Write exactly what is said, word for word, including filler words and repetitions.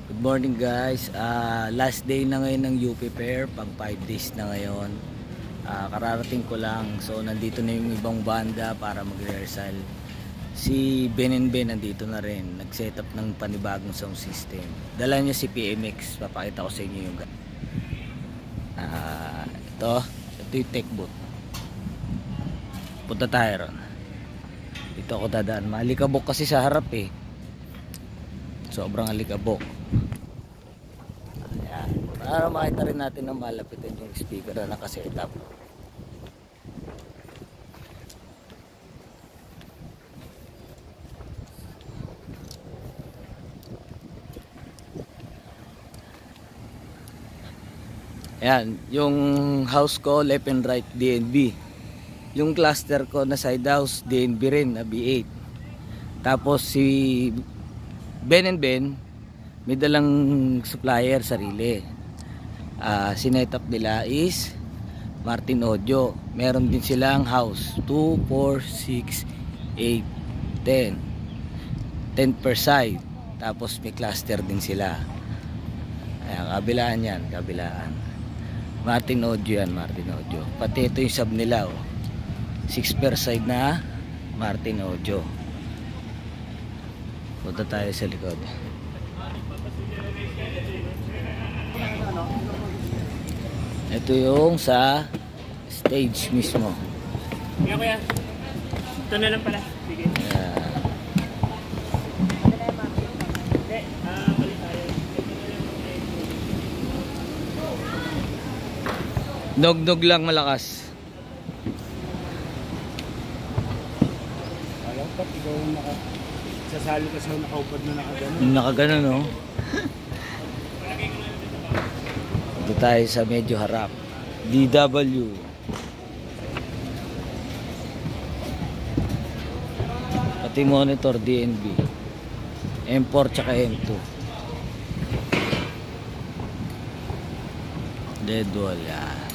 Good morning guys, uh, last day na ngayon ng U P Fair, pang five days na ngayon. uh, Kararating ko lang, so nandito na yung ibang banda para mag-rehearsal. Si Ben and Ben nandito na rin, nag-set up ng panibagong sound system. Dala niya si P M X, papakita ko sa inyo yung uh, Ito, ito yung tech booth. Punta tayo ron. Dito ako dadaan, malikabok kasi sa harap eh. Sobrang alikabok. Ayan. Para makita rin natin na malapitan yung speaker na nakaset up. Ayan, yung house ko left and right D N B. Yung cluster ko na side house D N B rin na B eight. Tapos si Ben and Ben may dalang supplier sarili. uh, Sinet up nila is Martin Audio. Meron din silang house two, four, six, eight, ten ten per side. Tapos may cluster din sila. Ayan, kabilaan yan, kabilaan Martin Audio yan, Martin Audio. Pati ito yung sub nila oh. six per side na Martin Audio. Punta tayo sa likod. Ito yung sa stage mismo. Kuya, kuya. Ito na lang pala. Sige. Yeah. Dog-dog lang malakas. Alam pa, ikaw yung naka... Sasali ka sa nakaupad na nakaganon. Nakaganon no? Ito tayo sa medyo harap. D W. Pati monitor D N B. M four tsaka M two. Dead wall yan.